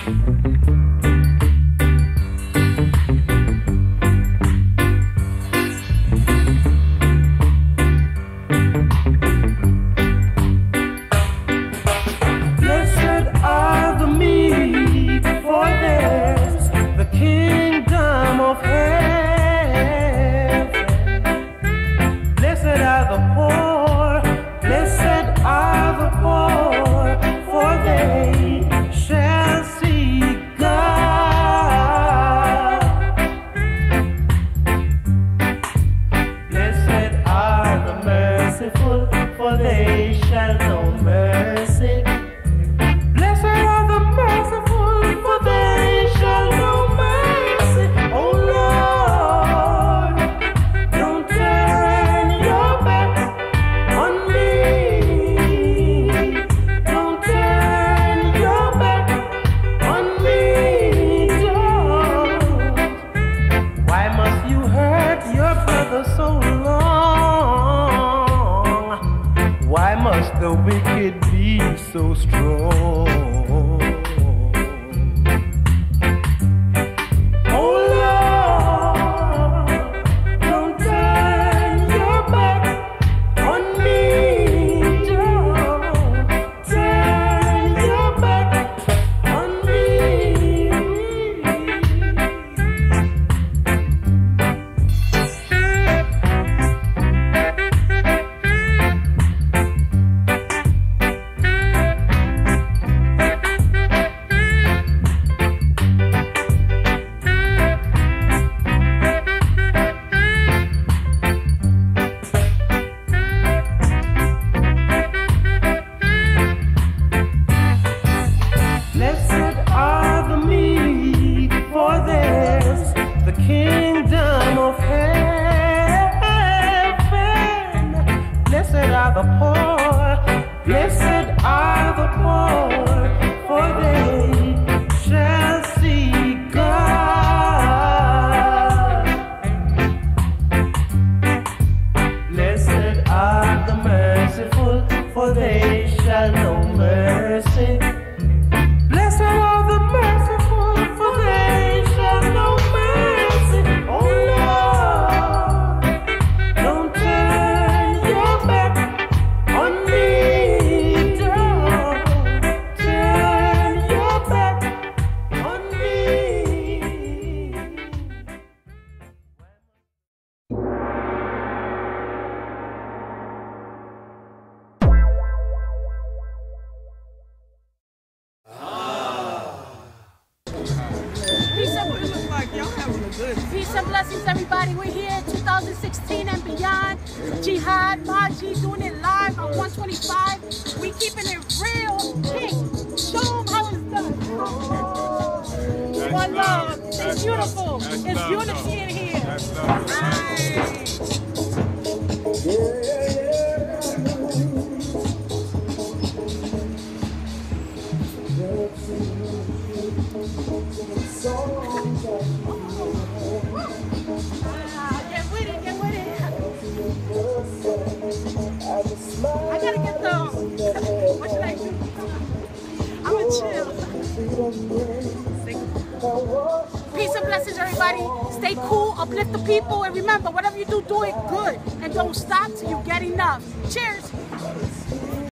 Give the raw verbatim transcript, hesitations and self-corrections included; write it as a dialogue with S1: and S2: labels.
S1: The wicked be so strong. Oh Lord, don't turn your back on me. Don't turn your back on me. The poor, blessed are the poor, for they shall see God. Blessed are the merciful, for they shall know mercy. Blessed are the merciful, for they shall know mercy. Oh Lord, don't turn your back on me, don't turn your back on me.
S2: Peace and it looks like y'all having a good. Peace and blessings, everybody. We're here two thousand sixteen and beyond. Jihad, Maji doing it live on one twenty-five. We keeping it real. King, show them how it's done. One love. It's beautiful. It's unity in here.
S3: That's love.
S2: Get with it, get with it. I gotta get the. What should I do? I'ma chill. Peace and blessings, everybody. Stay cool, uplift the people, and remember, whatever you do, do it good. And don't stop till you get enough. Cheers.